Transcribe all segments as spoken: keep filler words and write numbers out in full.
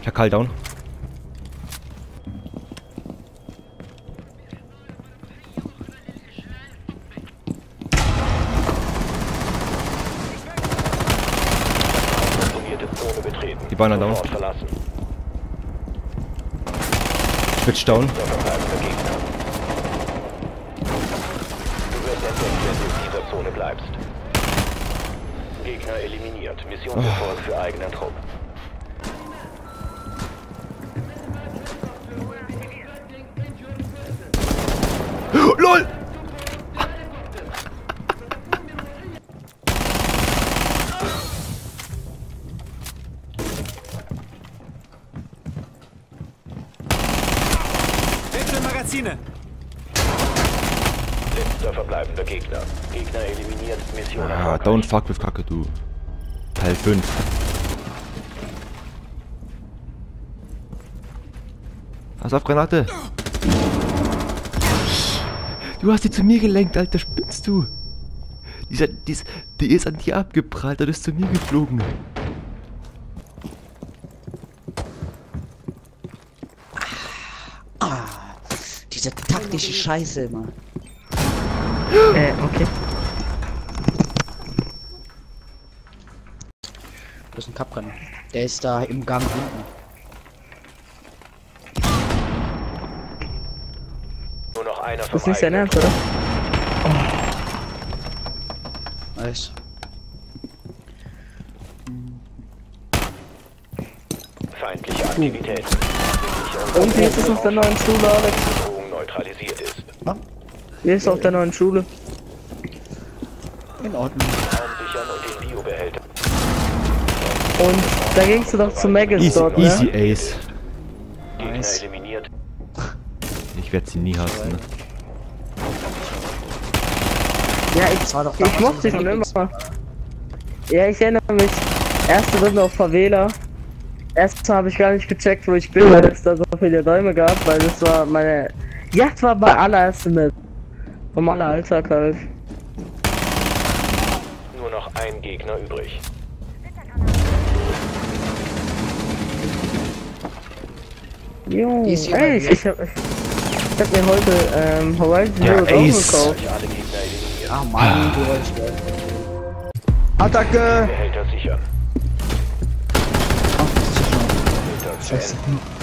Schakal down. Die Beine down. Switch down. Zone bleibst. Gegner eliminiert. Missionserfolg für eigenen Trupp. LOL! Wechsel Magazine! Letzter verbleibender Gegner. Gegner eliminiert. Mission Ah, erfolgreich. don't fuck with Kacke, du. Teil fünf. Pass auf, Granate! Du hast die zu mir gelenkt, Alter, spinnst du? Dieser, dies, die ist an dir abgeprallt und ist zu mir geflogen. Ah, diese taktische Scheiße immer. Äh, okay. Das ist ein Kapkan. Der ist da im Gang hinten. Nur noch einer Das ist nicht dein Ernst, oder? Nice. Feindliche Aktivität. Und wie ist es auf der neuen Schule, Alex? Bedrohung neutralisiert ist. Wie ist es auf der neuen Schule? In Ordnung. Raum sichern und den Biobehälter. Und da gingst du doch zu Magus Easy, dort, easy ne? Ace. Gegner Nice. eliminiert. Ich werde sie nie hassen, ne? Ja, ich war doch Ich mochte sie schon immer. Ja, ich erinnere mich. Erste Runde auf Favela. Erstens habe ich gar nicht gecheckt, wo ich bin, weil es da so viele Bäume gab, weil das war meine Yacht war bei allererste mit. Normaler Alltag halt. Nur noch ein Gegner übrig. Jo, Easy, ey, ich, Alter. ich hab, ich, ich hab mir heute ähm, Horizon Ja, Zero Dawn Ace. gekauft. Alle Gegner eliminiert. Ah Mann, du Rollstuhl. Attacke! Behälter sichern. Ach, das ist schon. Scheiße.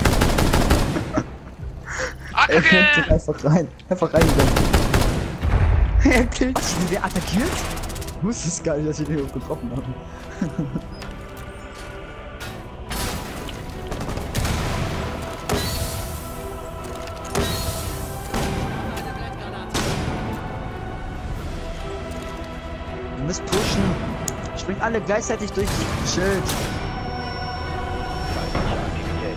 Er fällt einfach rein. Einfach rein. Er killt sich. Wer attackiert? Ich wusste es gar nicht, dass wir den getroffen haben. Wir müssen pushen. Springt alle gleichzeitig durch die Schild. Feindliche Aktivität.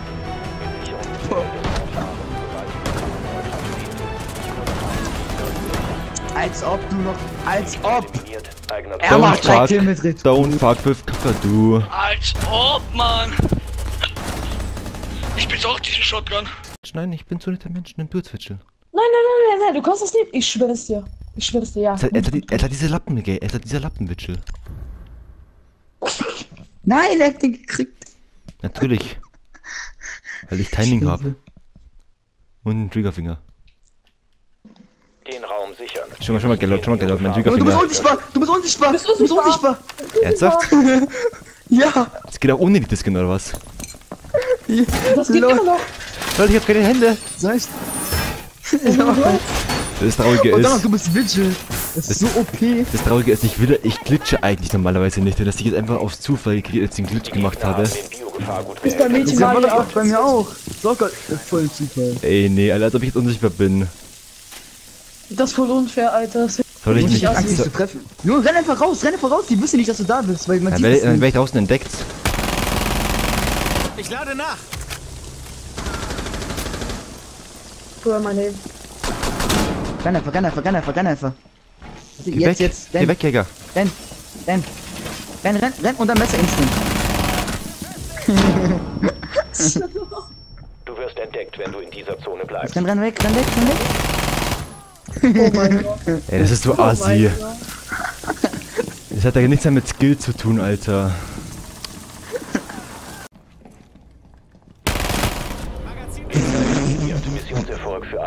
Als ob du noch. Als ob! Eliminiert. Eigener Er Don't macht drei fuck, Kill mit Rit. don't fuck with Kacke, du. Als ob, Mann! Ich bin's auch, diesen Shotgun. Nein, ich bin so netter Mensch, nimm du Zwitschel. Nein, nein, nein, nein, nein, du kannst das nicht. Ich schwöre es dir. Ich schwöre es dir, ja. Er hat, er hat, er hat diese Lappen, gell? Er hat diese Lappenwitschel. Nein, er hat den gekriegt. Natürlich. Weil ich Timing habe. Und einen Triggerfinger. Den Raum sichern. Schon mal, schon mal Geld, schon mal Geld auf meinen Du bist Triggerfinger. unsichtbar! Du bist unsichtbar! bist Du bist unsichtbar! Ernsthaft? Ja! Das geht auch ohne die Disken oder was? Das geht Lol. immer noch. Leute, ich hab keine Hände. Soll ich? Das Traurige Und dann noch, ist, du bist Vigil. Das ist so O P. das Traurige ist, ich will, ich glitsche eigentlich normalerweise nicht, dass ich jetzt einfach aus Zufall jetzt den Glitch gemacht habe. Den Biogefahrgut Ist bei Das Mädchen ist ja Mario auch auch. bei mir auch. Sogar voll Zufall. Ey, nee, Alter, als ob ich jetzt unsichtbar bin. Das ist voll unfair, Alter. Das Soll ich Und nicht? ich hab Angst, dich So, zu treffen. Junge, renn einfach raus, renn einfach raus. Die wissen nicht, dass du da bist, weil man dann sieht werde es dann nicht. werd ich draußen entdeckt. Ich lade nach. früher mein Leben. Renn einfach, renn einfach, renn einfach, renn einfach. Also Geh jetzt, weg, jetzt, geh renn, weg, Jäger. renn, renn. Renn, renn, renn und dann Messer instant. Du wirst entdeckt, wenn du in dieser Zone bleibst. Renn, renn weg, renn weg, renn weg. Oh mein Gott. Ey, das ist so Oh assi. mein Gott. Das hat ja nichts mehr mit Skill zu tun, Alter.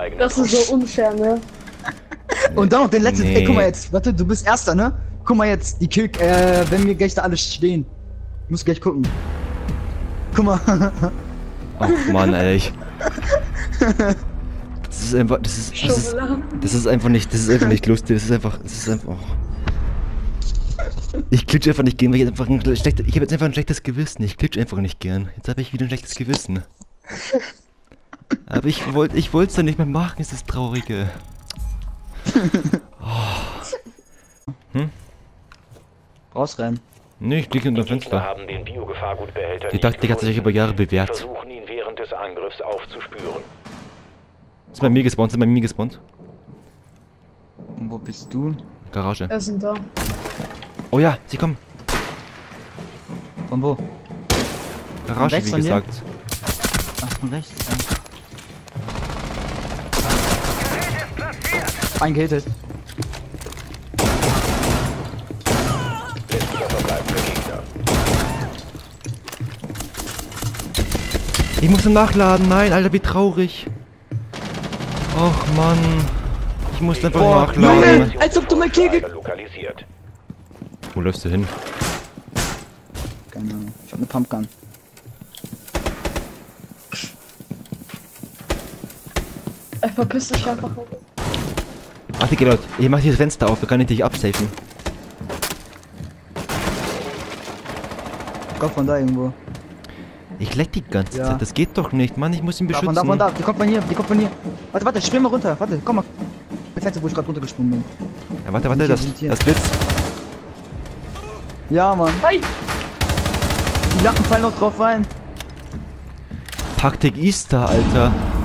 eigenen Das ist so unfair, ne? Und dann noch den letzten. Nee. Ey, guck mal jetzt. Warte, du bist Erster, ne? Guck mal jetzt, die Kill, äh, wenn wir gleich da alle stehen. Muss gleich gucken. Guck mal. Ach Mann, ey. Ich- Das ist einfach, das ist, das ist, Schokolade. das ist einfach nicht, das ist einfach nicht lustig. Das ist einfach, das ist einfach. Oh. Ich klitsch einfach nicht gern, weil ich einfach ein schlechtes, ich habe jetzt einfach ein schlechtes Gewissen. Ich klitsch einfach nicht gern. Jetzt habe ich wieder ein schlechtes Gewissen. Aber ich wollte, ich wollte es dann nicht mehr machen. Es ist das Traurige. Oh. Hm? Rausrennen. Nee, ich blicke unter Die dem Gegner Fenster. haben den Biogefahrgutbehälter Die nicht Taktik hat sich gefunden. über Jahre bewährt. Versuchen ihn während des Angriffs aufzuspüren. Ist bei mir gespawnt, ist bei mir gespawnt. Und wo bist du? Garage. Er sind da. Oh ja, sie kommen. Von wo? Garage, rechts wie von dir? gesagt. Ach, von rechts. Ja. Eingehittet. Letzter verbleibender Gegner. Ich muss ihn nachladen. Nein, Alter, wie traurig. Och Mann. Ich muss einfach Boah, nachladen. Junge! Als ob du mein Kill ge- lokalisiert. Wo läufst du hin? Keine Ahnung. Ich hab ne Pumpgun. Er verpisst sich einfach. Warte, geh Leute. Ich mach hier das Fenster auf. Da kann ich dich absafen. Kommt von da irgendwo. Ich leck die ganze Ja. Zeit. Das geht doch nicht, Mann. Ich muss ihn Da, von beschützen. da, von da. Die kommt von hier. Die kommt von hier. Warte, warte, spring mal runter. Warte, komm mal. Das Fenster, wo ich gerade runtergesprungen bin. Ja, warte, warte. Sind hier, Das, sind hier. das Blitz. Ja, Mann. Hi! Die Lachen fallen noch drauf rein. Taktik Easter, Alter.